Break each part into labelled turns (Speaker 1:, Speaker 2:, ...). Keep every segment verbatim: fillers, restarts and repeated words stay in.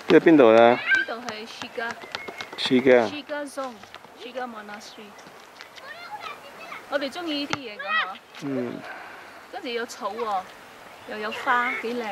Speaker 1: 喺邊度啦？
Speaker 2: 呢度係 Shelkar
Speaker 1: Shelkar
Speaker 2: Dzong Shelkar Monastery。我哋中意呢啲嘢㗎嗬。
Speaker 1: 嗯。
Speaker 2: 跟住有草喎，又有花，幾靚。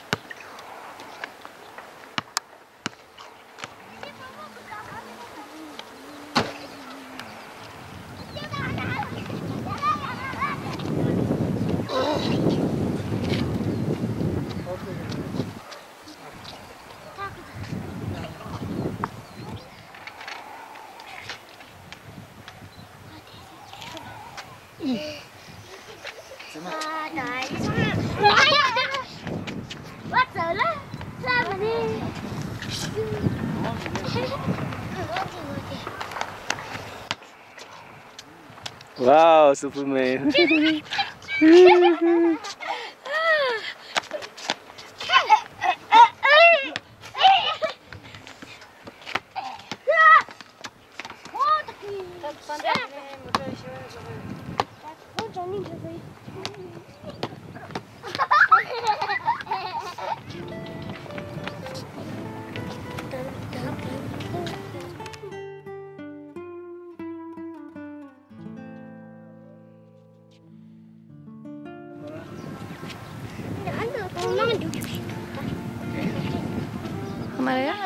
Speaker 1: Wow, Superman.
Speaker 2: Kemana ya?